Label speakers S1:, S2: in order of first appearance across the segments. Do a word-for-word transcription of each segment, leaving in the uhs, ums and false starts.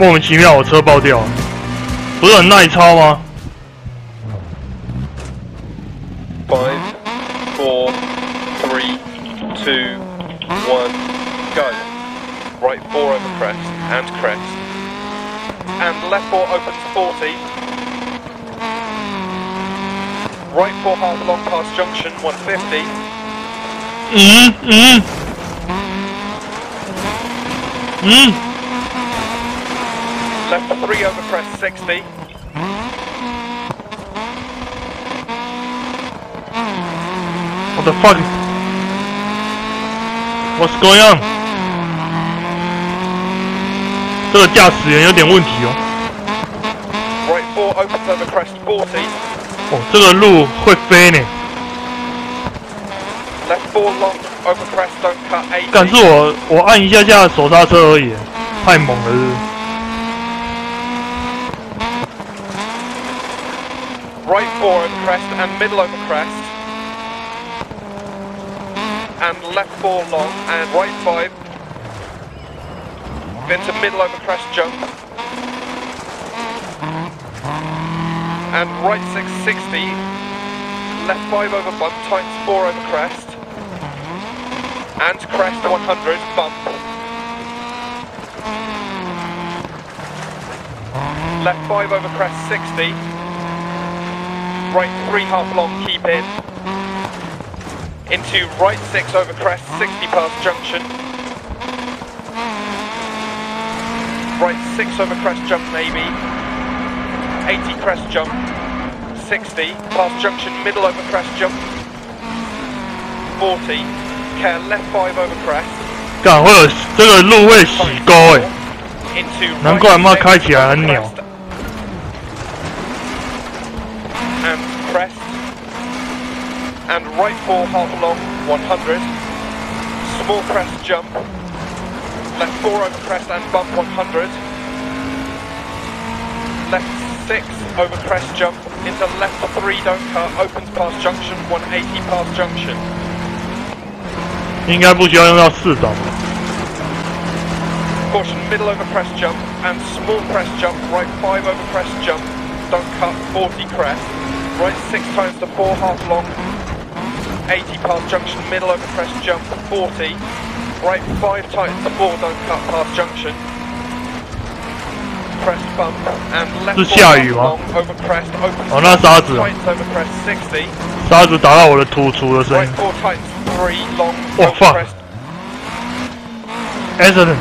S1: 莫名其妙我车爆掉了，不是很耐操吗
S2: ？Five, four, three, two, one, go. Right four over crest and crest, and left four opens forty. Right four half long past junction one fifty.
S1: 嗯嗯嗯。
S2: Left three over crest sixty.
S1: What the fuck? What's going on? 这个驾驶员有点问题哦。
S2: Right four opens over crest forty.
S1: 哦，这个路会飞呢。
S2: Left four long over crest don't cut eighty.
S1: 但是我我按一下下手刹车而已，太猛了是不是
S2: Right four over crest and middle over crest. And left four long and right five. Into middle over crest jump. And right six sixty. Left five over bump, tightens four over crest. And crest one hundred, bump. Left five over crest sixty. Right three half long, keep in. Into right six over crest, sixty past junction. Right six over crest jump maybe. eighty crest jump. sixty past junction, middle over crest jump. forty. Care left five over crest.
S1: 干，会有这个路会洗沟哎，
S2: Into
S1: 难怪妈开起来很鸟。
S2: And crest. And right four half long, one hundred. Small crest jump. Left four over crest and bump one hundred. Left six over crest jump. Into left three don't cut. Opens past junction, one eighty past junction.
S1: 应该不需要用到四档。
S2: Caution middle over crest jump and small crest jump. Right five over crest jump. Don't cut, forty crest. Right six times to four half long. eighty past junction, middle over crest jump, forty. Right five tightens to four, don't cut past junction. Crest bump and left four half long over crest, opens
S1: 哦，那沙子啊，
S2: tightens over crest sixty.
S1: 沙子打到我的突出的声
S2: Right
S1: 音。
S2: four tightens three long
S1: Oh,
S2: over
S1: fuck.
S2: crest.
S1: Accident。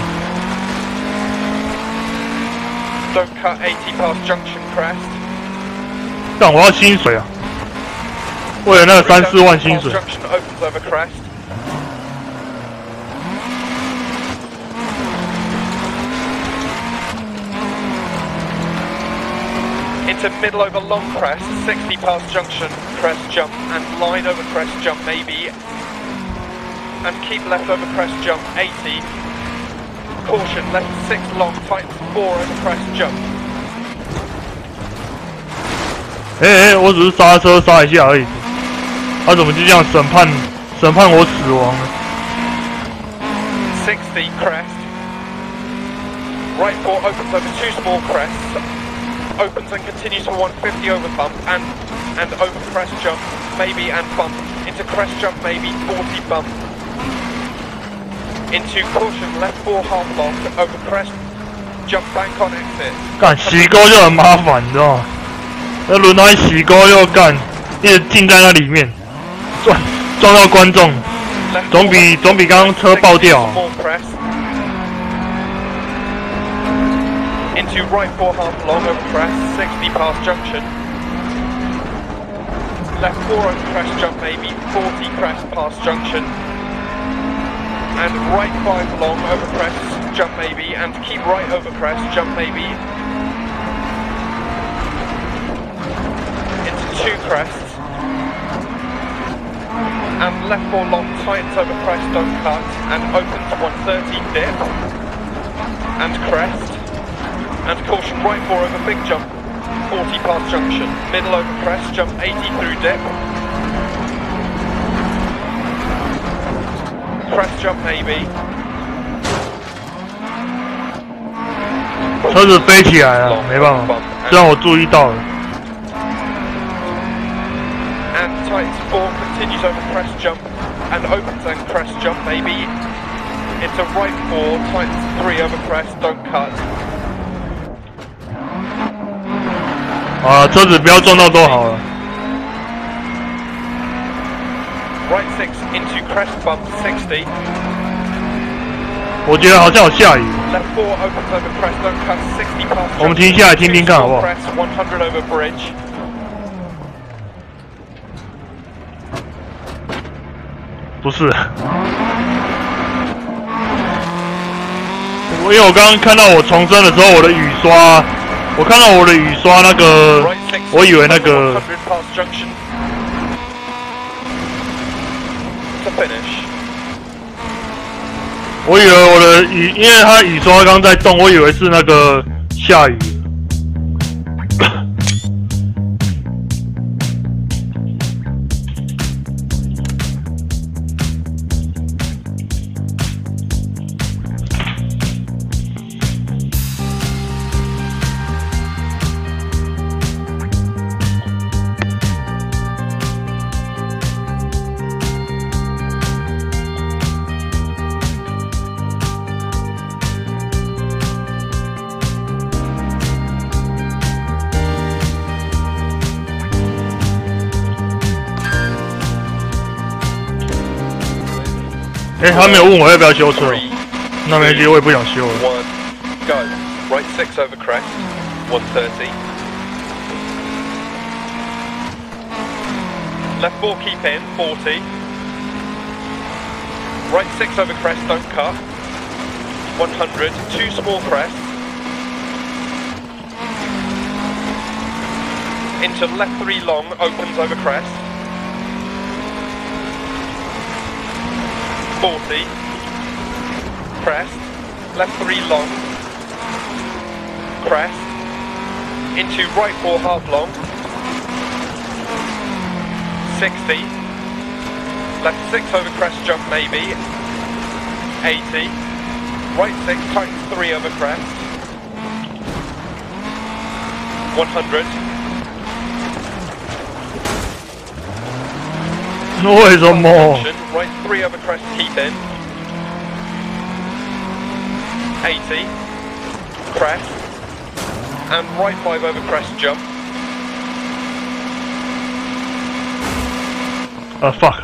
S2: Don't cut eighty past junction crest.
S1: 但我要薪水啊！为了那个三四万薪水。
S2: Junction opens over crest. Into middle over long crest, sixty past junction, crest jump, and line over crest jump maybe. And keep left over crest jump, eighty. Caution, left six long, tightens four over crest jump.
S1: 哎、欸、哎，我只是刹车刹一下而已，他、啊、怎么就这样审判审判我死亡了
S2: sixty crest. Right four opens over two small crests. Opens and continues for one fifty over bump and and over crest jump maybe and bump. Into crest jump maybe, forty bump. Into caution, left four half long over crest. Jump bank on exit.
S1: 干洗沟就很麻烦，你知道吗？那轮胎洗沟又干，一直浸在那里面，撞撞到观众，总比总比刚刚车爆掉。
S2: Into right four half long over crest, sixty past junction. Left four over crest jump maybe, forty crest past junction. And right five long over crest jump maybe, and keep right over crest jump maybe. Into two crests. And left four long tightens over crest, don't cut, and open to one thirty dip. And crest. And caution, right four over big jump, forty past junction, middle over crest, jump eighty through dip. Crest jump maybe.
S1: 车子飞起来了，没办法，虽然我注意到了。
S2: And tightens four continues over crest jump and opens and crest jump maybe. Into right four, tightens three over crest, don't cut.
S1: 啊，车子不要撞到都好了。
S2: Right six into crest bump sixty.
S1: 我觉得好像有下雨。
S2: Left four opens over crest, don't cut sixty past.
S1: 我们停下来听听看好不好？
S2: Crest one hundred over bridge.
S1: 不是，因为我刚刚看到我重生的时候，我的雨刷，我看到我的雨刷那个，我以为那个。
S2: To finish.
S1: 我以为我的雨，因为它雨刷刚刚在动，我以为是那个下雨。哎、欸，他没有问我要不要修车，那没关系，我也不想修了。
S2: One, go. Right six over crest, one thirty. Left four keep in, forty. Right six over crest, don't cut. one hundred, two small crest. Into left three long, opens over crest. forty, crest, left three long, crest, into right four half long, sixty, left six over crest jump maybe, eighty, right six tightens three over crest, one hundred.
S1: 为什么？
S2: Right three over crest, keep in. eighty, crest, and right five over crest jump.
S1: Uh, fuck.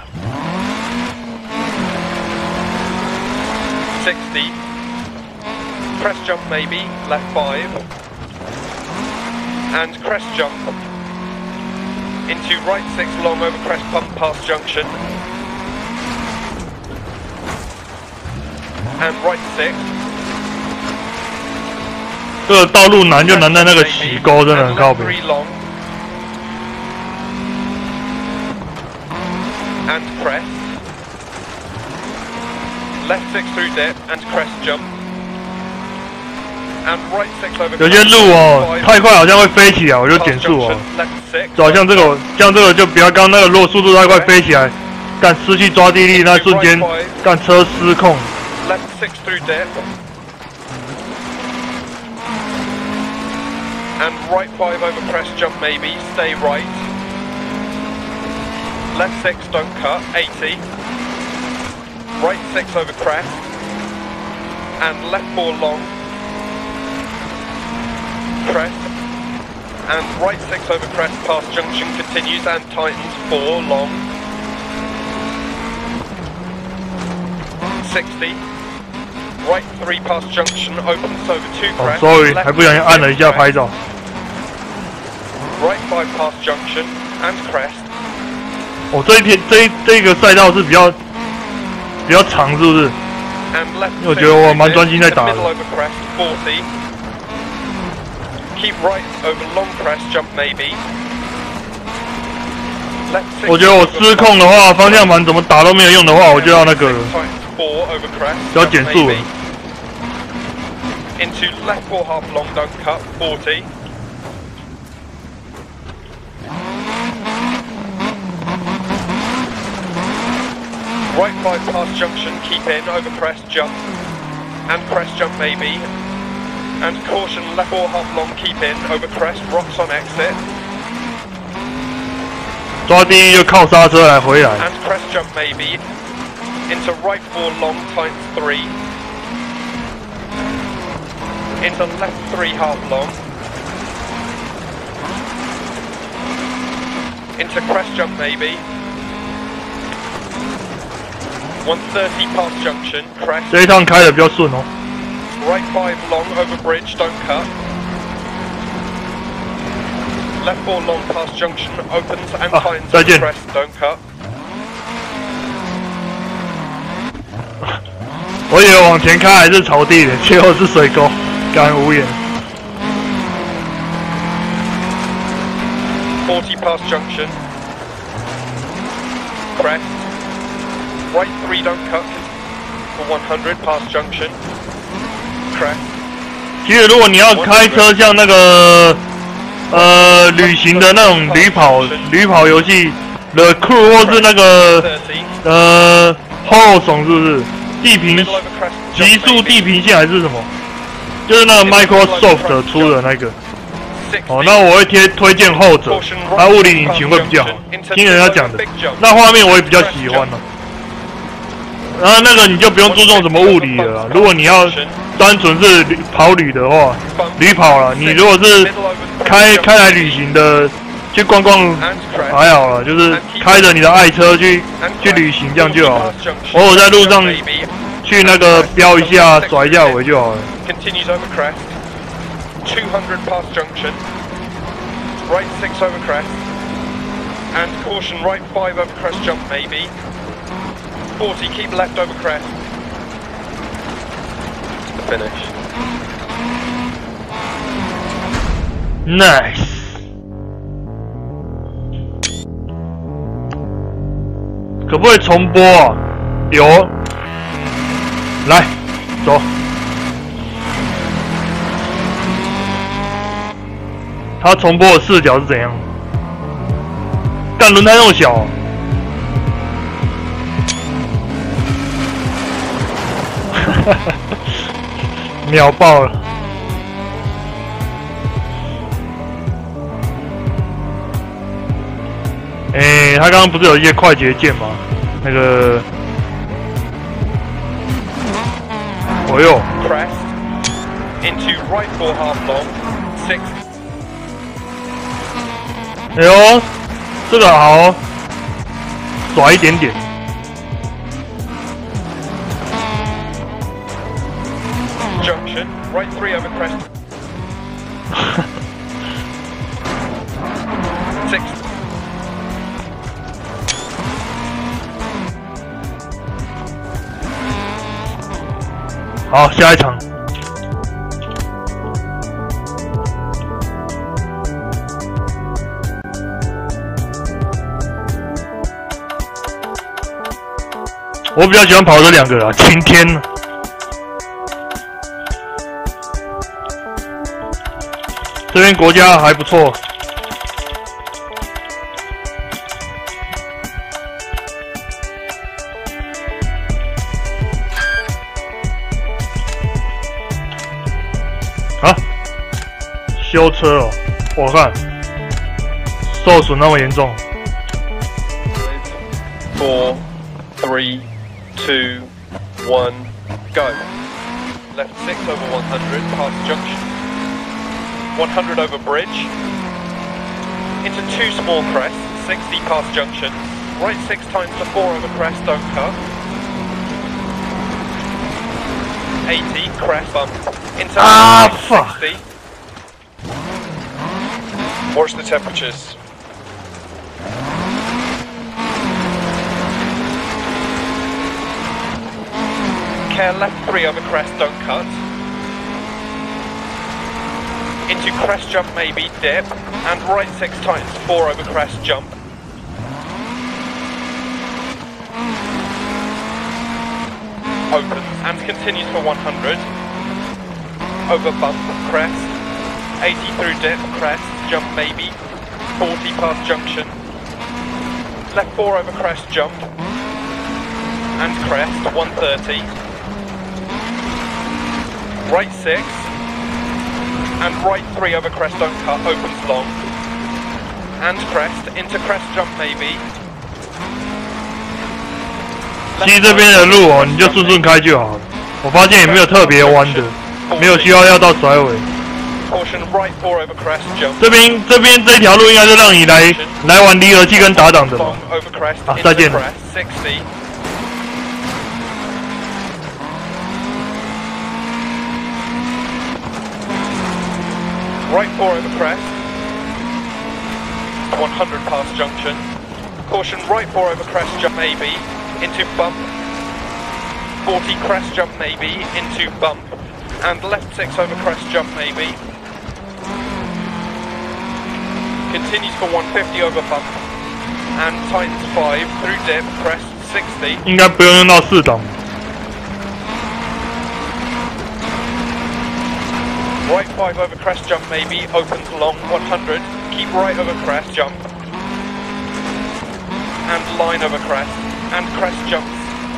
S2: sixty, crest jump maybe, left five, and crest jump. Into right six long over crest pump past junction. And right six.
S1: 这个道路难就难在那个洗沟真的很靠北。
S2: And crest. Left six through dip and crest jump. And right six over.
S1: 有些路哦太快，好像会飞起来，我就减速哦。就好像这个，像这个就不要刚那个，如果速度太快飞起来，干失去抓地力那瞬间，干车失控。
S2: Left six through dip. And right five over crest jump maybe, stay right. Left six don't cut, eighty. Right six over crest. And left four long. Crest. And right six over crest past junction continues and tightens four long. sixty. Right three past junction, opens over two crest.
S1: Oh, sorry, 还不小心按了一下拍照。
S2: Right five past junction and crest.
S1: 哦，这一天这一这个赛道是比较比较长，是不是？
S2: And left
S1: 因为我觉得我蛮专心在打的。
S2: middle over crest, forty. Keep right over long crest, jump maybe. Left six
S1: 我觉得我失控的话，方向盘怎么打都没有用的话，我就要那个了。
S2: four over crest,
S1: 要减速了。
S2: Into left four half long, don't cut, forty. Right five past junction, keep in, over crest, jump. And crest jump maybe. And caution, left four half long, keep in, over crest, rocks on exit.
S1: 抓第一就靠刹车来回来。
S2: And crest jump maybe. Into right four long times three. Into left three half long. Into crest jump maybe. one thirty past junction, crest.
S1: 这一趟开的比较顺哦。
S2: Right five long over bridge, don't cut. Left four long past junction, opens and
S1: Ah,
S2: finds
S1: 再见。
S2: crest, don't cut.
S1: 我以为往前开还是草地的，结果是水沟，干无言。
S2: forty past junction. Crest. Right three, don't cut. For one hundred past junction. Crest.
S1: 其实如果你要开车像那个呃旅行的那种旅跑旅跑游戏 ，The Crew 或是那个
S2: thirty.
S1: 呃 Horizon 是不是？地平
S2: Middle over crest.
S1: 极
S2: jump
S1: 速
S2: maybe.
S1: 地平线还是什么？就是那个 Microsoft 出的那个。哦，那我会贴推荐后者，它物理引擎会比较好，听人家讲的。那画面我也比较喜欢了。然后那个你就不用注重什么物理了啦，如果你要单纯是旅跑旅的话，旅跑了。你如果是开开来旅行的，去逛逛还好了，就是开着你的爱车去去旅行这样就好了。偶尔在路上去那个飙一下、甩一下尾就好了。
S2: Continues over crest. two hundred past junction. Right six over crest. And caution, right five over crest jump maybe. forty, keep left over crest. The finish.
S1: Nice。可不可以重播啊？有。来，走。他重播的视角是怎样？干轮胎那么小、哦。秒爆了！哎、欸，他刚刚不是有一些快捷键吗？那个，哦哟
S2: Crest. Into right four half long. Six.
S1: 哎呦，这个好、哦，甩一点点。
S2: Junction. Right three over crest. Six.
S1: 好，下一场。我比较喜欢跑这两个啦，晴天。这边国家还不错。啊，修车哦，我看受损那么严重。
S2: Four, three, two, one, go. Left six over one hundred past junction. one hundred over bridge. Into two small crests, sixty past junction. Right six times to four over crest, don't cut. eighty, crest bump. Into
S1: Ah, fuck.
S2: sixty. Watch the temperatures. Care left three over crest, don't cut. Into crest jump maybe, dip, and right six times, four over crest jump. Opens and continues for one hundred. Over bump, crest. eighty through dip, crest, jump maybe. forty past junction. Left four over crest jump. And crest, one thirty. Right six. and right three over crest, don't cut, opens long. And crest, into crest jump maybe.
S1: 其实这边的路哦，你就顺顺开就好了。我发现也没有特别弯的，没有需要要到甩尾。
S2: Caution right four over crest jump.
S1: 这边这边这条路应该是让你来来玩离合器跟打档的吧？
S2: Long over crest,
S1: 啊，再见了。
S2: sixty. Right four over crest. one hundred past junction. Caution right four over crest jump maybe. Into bump. forty crest jump maybe. Into bump. And left six over crest jump maybe. Continues for one fifty over bump. And tightens five through dip. Crest sixty.
S1: 应该不用用到四档。
S2: Right five over crest jump maybe, opens long, one hundred, keep right over crest jump, and line over crest, and crest jumps,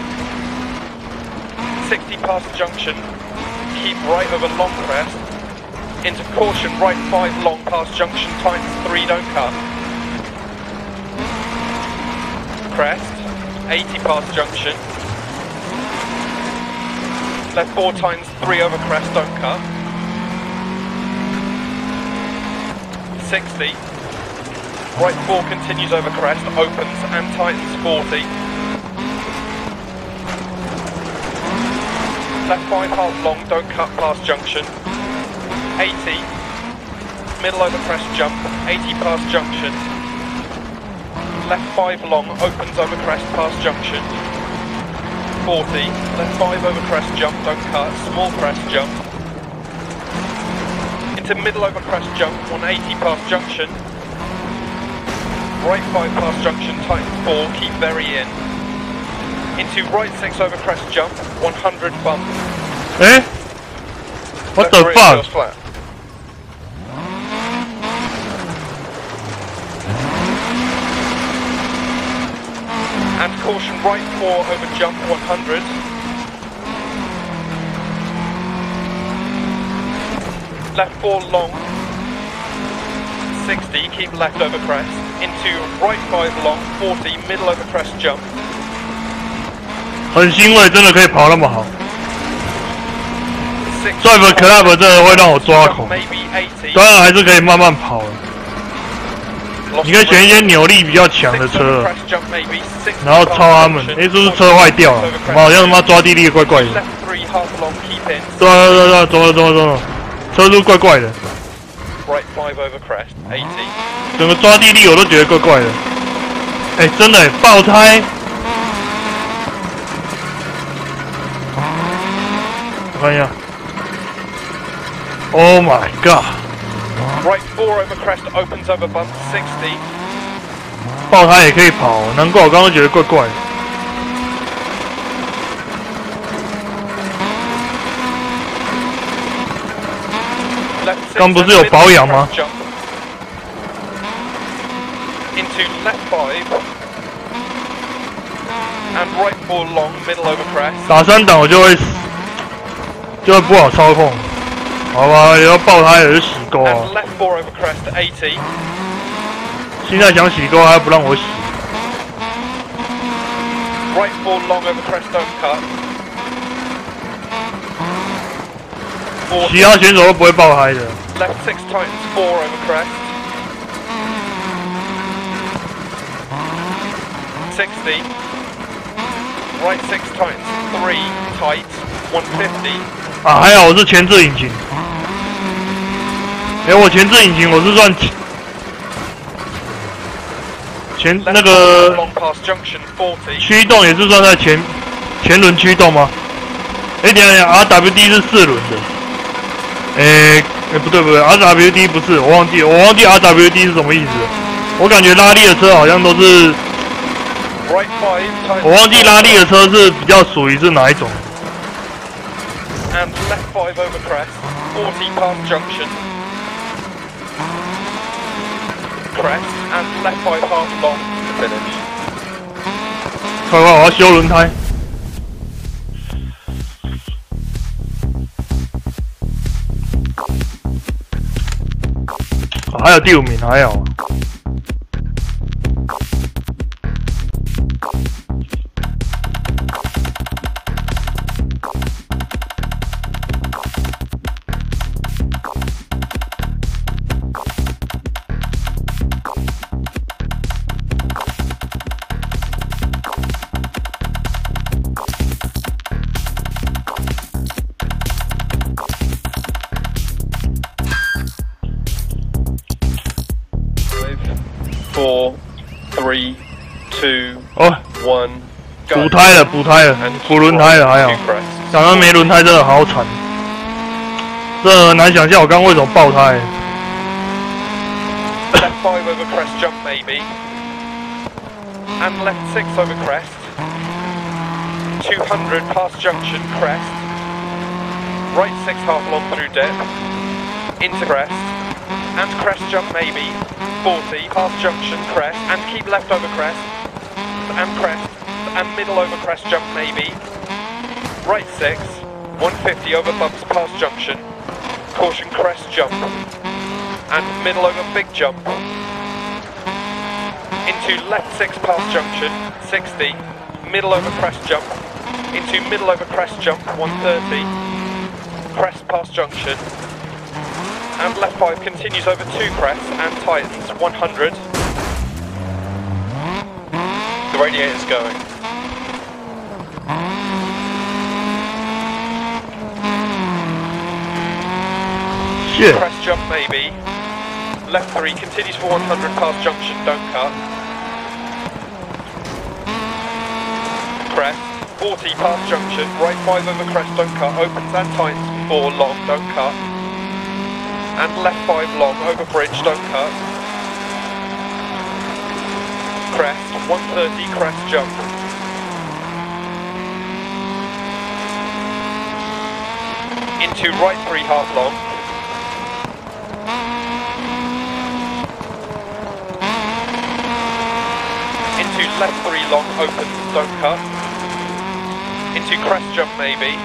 S2: sixty past junction, keep right over long crest, into caution, right five long past junction, tightens three, don't cut, crest, eighty past junction, left four times three over crest, don't cut, sixty, right four continues over crest, opens and tightens forty, left five half long, don't cut past junction, eighty, middle over crest jump, eighty past junction, left five long, opens over crest past junction, forty, left five over crest jump, don't cut, small crest jump, into middle over crest jump, one eighty past junction, right five past junction, tightens four, keep very in, into right six over crest jump, one hundred bump.
S1: Eh? What the fuck?
S2: Flat. And caution right four over jump, one hundred. Left four long, sixty, keep left over crest, into right five long, forty, middle over crest jump.
S1: 很欣慰，真的可以跑那么好。Drive Club 真的会让我抓狂，当然还是可以慢慢跑的。你可以选一些扭力比较强的车，然后超他们。哎，是不是车坏掉了？我们好像他妈抓地力怪怪的。对啊对啊对啊，走了走了走了。 车速怪怪的，整个抓地力我都觉得怪怪的。哎、欸，真的爆胎！我看一下 ，Oh my god！
S2: Right four over crest opens over bump sixty。
S1: 爆胎也可以跑，难怪我刚刚觉得怪怪的。 刚不是有保养吗？
S2: Into left five and right four long, middle over crest.
S1: 打三档我就会就会不好操控，好吧？也要爆胎也是洗沟啊。
S2: And left four over crest eighty.
S1: 现在想洗沟还不让我洗。
S2: Right four long over crest, don't cut.
S1: 其他选手都不会爆胎的。
S2: Left six tightens four over crest. sixty. Right six tightens three tight. one fifty.
S1: 啊，还好我是前置引擎。哎、欸，我前置引擎我是算前那个驱动也是算在前前轮驱动吗？哎、欸，等一下 ，R W D 是四轮的。哎、欸，哎、欸、不对不对 ，R W D 不是，我忘记我忘记 R W D 是什么意思了。我感觉拉力的车好像都是，我忘记拉力的车是比较属于是哪一种。
S2: And left five over crest, forty past junction. Crest and left five half long to finish.
S1: 快快，我要修轮胎。 还有第五名，还好。
S2: Four, three, two,
S1: 哦，
S2: one.
S1: 补胎了，补胎了，补轮胎了，还好。刚刚没轮胎真的好惨，真的很难想象我刚刚为什么爆胎。
S2: Left five over crest jump maybe, and left six over crest. two hundred past junction crest. Right six half long through dip, into crest, and crest jump maybe. forty past junction crest, and keep left over crest, and crest, and middle over crest jump maybe. Right six, one fifty over bumps past junction. Caution crest jump, and middle over big jump. Into left six past junction, sixty. Middle over crest jump. Into middle over crest jump, one thirty. Crest past junction. And left five continues over two crests and tightens, one hundred. The radiator's going.
S1: Shit.
S2: Crest jump maybe. Left three continues for one hundred past junction, don't cut. Crest, forty past junction, right five over crest, don't cut, opens and tightens, four long, don't cut. And left five long, over bridge, don't cut. Crest, one thirty, crest jump. Into right three, half long. Into left three long, opens, don't cut. Into crest jump maybe.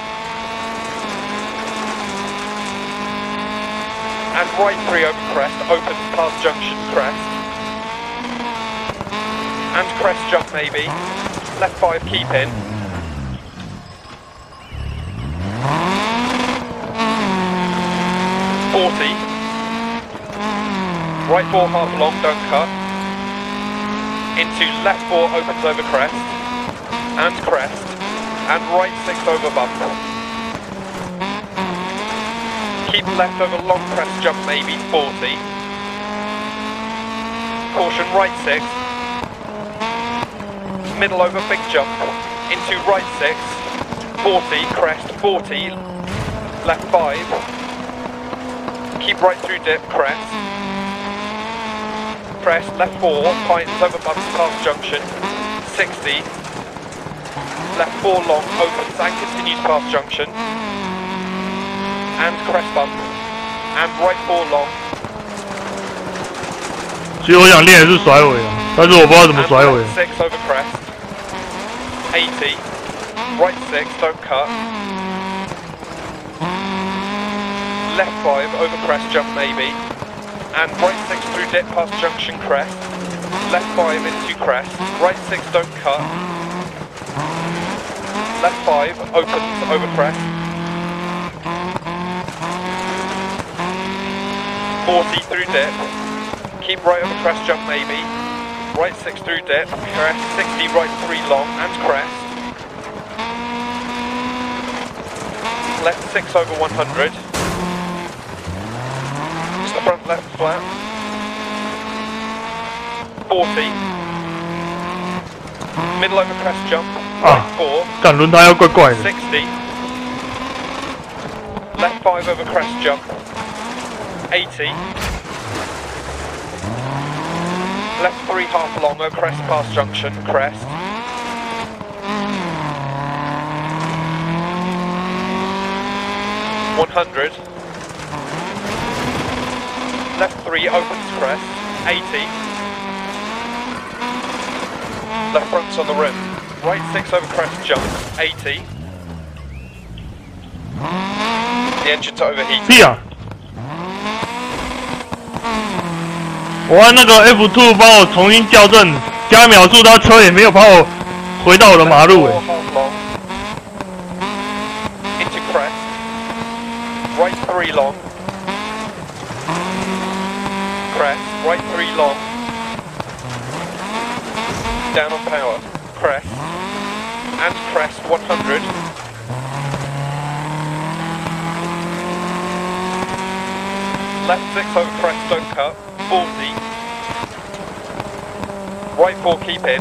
S2: And right three over crest, opens past junction crest. And crest jump maybe. Left five keep in. forty. Right four half long, don't cut. Into left four opens over crest. And crest. And right six over bump. Keep left over long crest jump maybe, forty. Caution right six. Middle over big jump. Into right six. forty, crest, forty. Left five. Keep right through dip, crest. Crest, left four, tightens over bumps past junction. sixty. Left four long, opens and continues past junction. And crest bump, and right four long.
S1: 其实我想练的是甩尾啊，但是我不知道怎么甩尾。
S2: six over crest, eighty, right six, don't cut. Left five over crest jump maybe, and right six through dip past junction crest. Left five into crest, right six don't cut. Left five opens over crest. forty through dip, keep right over crest jump maybe, right six through dip, crest, sixty right three long and crest, left six over one hundred, it's the front left flat, forty, middle over crest jump, right four,
S1: 干轮胎要怪怪的。
S2: sixty, left five over crest jump, eighty. Left three half long over crest past junction, crest. one hundred. Left three opens crest, eighty. Left front's on the rim. Right six over crest jump, eighty. The engine to overheat.
S1: Yeah. 我按那个 F 二 帮我重新校正加秒数，他车也没有把我回到我的马路哎、欸。
S2: Into crest, right three long. Crest, right three long. Down on power. Crest and crest one hundred. Left six over crest, don't cut. forty. Right four, keep in.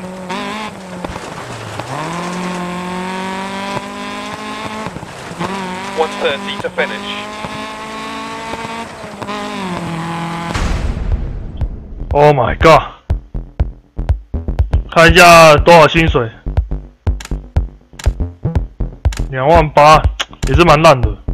S2: one thirty to finish.
S1: Oh my god！ 看一下多少薪水，两万八，也是蛮烂的。